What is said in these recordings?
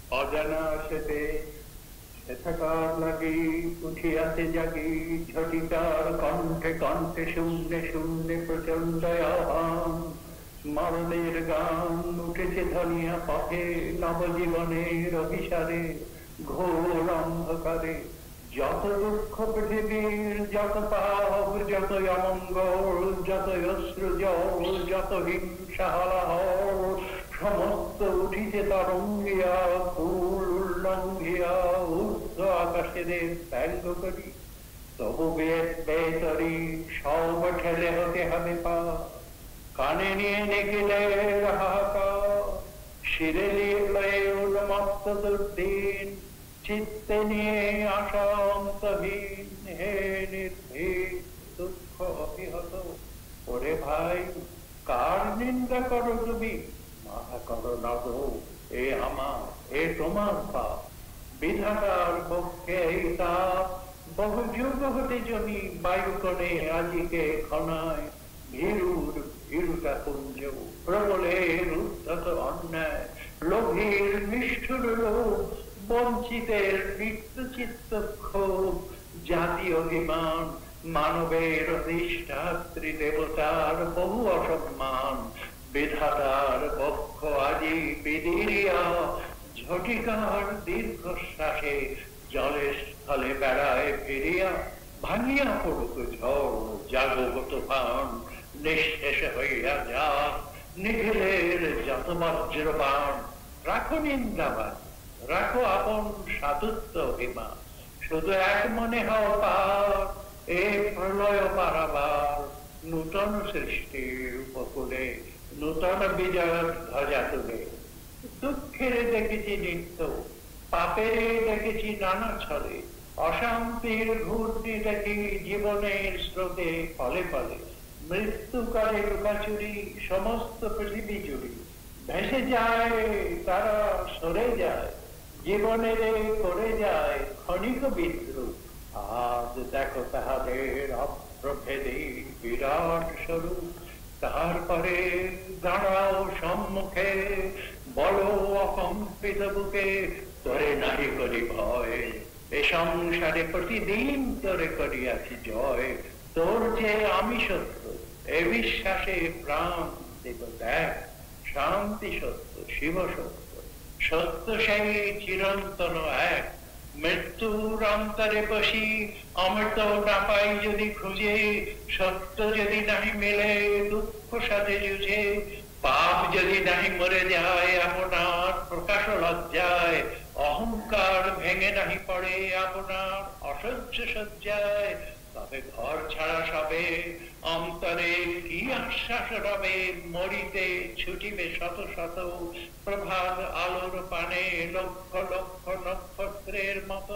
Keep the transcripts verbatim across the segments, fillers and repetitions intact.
অজানা সেতে সে থাকার লাগি উঠিয়াছে জাগি ঝটিকার কণ্ঠে কণ্ঠে শূন্যে শূন্যে প্রচন্ড আহ্বান মরণের গান উঠেছে ধনিয়া পথে নবজীবনের অভিসারে ঘোর অন্ধকারে যত দুঃখ পৃথিবীর যত পাপ যত অমঙ্গল যত অশ্রু জল যত হিংসা হলাহল সমস্ত উঠিছে তরঙ্গিয়া ফুল উল্লঙ্ঘিয়া ঊর্ধ্ব আকাশের ব্যঙ্গ করি তবু বেতরি সব ঠেলে হতে হবে পা কানে নিয়ে নিখিলের হাহাকার শিরে নিয়ে উন্মত্ত দুর্দিন চিত্তে নিয়ে আশা অন্তহীন হে নির্ভীক দুঃখ অবিহত ওরে ভাই কার নিন্দা করো তুমি মাথা করো নত এ আমার এ তোমার পাপ বিধাতার পক্ষে এই তাপ বহু যুগ হতে জমি বায়ুকণে আজিকে খনায় ভীরুর ভীরুতা পুঞ্জ প্রবলের উদ্ধত অন্যায় লোভীর নিষ্ঠুর লোভ বঞ্চিতের নিত্যচিত্ত ক্ষোভ জাতি অভিমান মানবের অধিষ্ঠাত্রী দেবতার বহু অসম্মান বিধাতার পক্ষ আজি বিদিরিয়া ঝটিকার দীর্ঘশ্বাসে জলের স্থলে বেড়ায় ফিরিয়া ভাঙিয়া পড়ুক ঝড় জাগত প্রাণ নিঃশেষ হইয়া যা নিখিলের যত বজ্রবাণ রাখো নিন্দাবাদ রাখো আপন সাধুত্ব হিমা শুধু এক মনে হও পার এ প্রলয় পারাবার নূতন সৃষ্টির উপকূলে নূতন বিজয় ধ্বজা তুলে দুঃখের দেখেছি নিত্য পাপের দেখেছি নানা ছলে অশান্তির ঘূর্ণি দেখি জীবনের স্রোতে ফলে ফলে মৃত্যু করে লুকাচুরি সমস্ত পৃথিবী জুড়ি ভেসে যায় তারা সরে যায় জীবনের করে যায় ক্ষণিক বিদ্রুপ আজ দেখো তাহাদের অপ্রভেদী বিরাট স্বরূপ তারপরে দাঁড়াও সম্মুখে বড় অকম্পিত বুকে তোরে নাহি করি ভয় এ সংসারে প্রতিদিন তোরে করিয়াছি জয় তোর যে আমি সত্য এ বিশ্বাসে প্রাণ দেব দেখ শান্তি সত্য শিব সত্য সত্য সেই চিরন্তন এক মৃত্যুর অন্তরে বসি অমৃত না পাই যদি খুঁজে সত্য যদি নাহি মিলে দুঃখ সাথে জুঝে পাপ যদি নাহি মরে যায় আপনার প্রকাশ লজ্জায় অহংকার ভেঙে নাহি পড়ে আপনার অসহ্য সজ্জায় তবে ঘর ছাড়া সবে অন্তরে কি আশ্বাস রবে মরিতে ছুটিবে শত শত প্রভাত আলোর পানে লক্ষ লক্ষ নক্ষত্রের মতো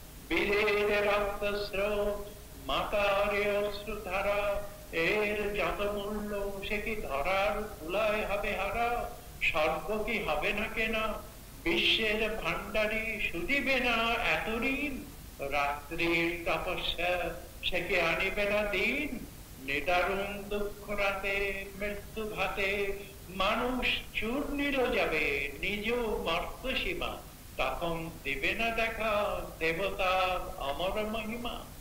বীরের রক্ত স্রোত মাতার অশ্রুধারা এর যত মূল্য সে কি ধরার তুলায় হবে হারা স্বর্গ কি হবে না কেনা বিশ্বের ভান্ডারী শুধিবে না এত ঋণ রাত্রির তপস্যা সে কি আনিবে না দিন নিদারুণ দুঃখ রাতে মৃত্যু ভাতে মানুষ চূর্ণিল যাবে নিজ মর্ত সীমা তখন দিবে না দেখা দেবতার অমর মহিমা।